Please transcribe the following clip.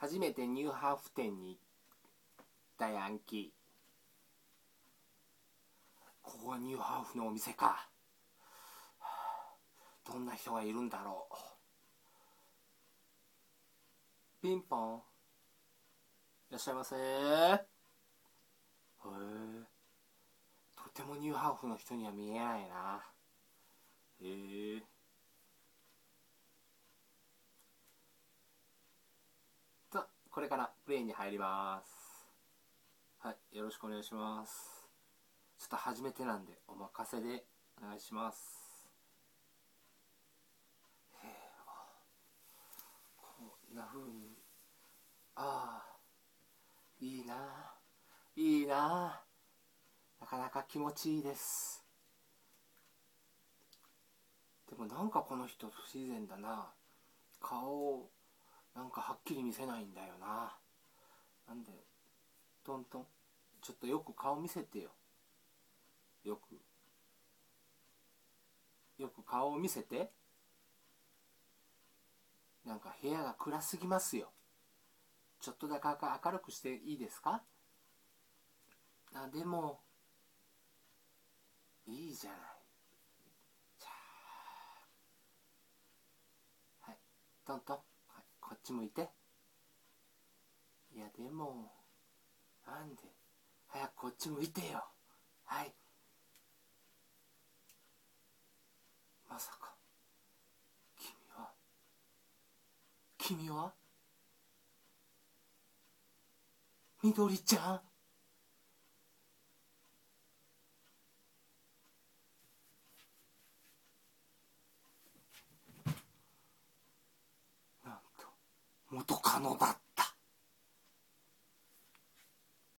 初めてニューハーフ店に行ったヤンキー。ここがニューハーフのお店か。どんな人がいるんだろう。ピンポン。いらっしゃいませ。へえ。とてもニューハーフの人には見えないな。へえ。これからプレイに入ります。はい、よろしくお願いします。ちょっと初めてなんでお任せでお願いします。こんな風に、ああ、いいな、いいな、なかなか気持ちいいです。でもなんかこの人不自然だな。顔をなんかはっきり見せないんだよな。なんで、トントン、ちょっとよく顔見せてよ。よく顔を見せて。なんか部屋が暗すぎますよ。ちょっとだけ明るくしていいですか？でもいいじゃない。じゃあ、はい、トントン、はい、こっち向いて。いやでも、なんで、早くこっち向いてよ。はい。まさか君はみどりちゃん。なんと元カノだった。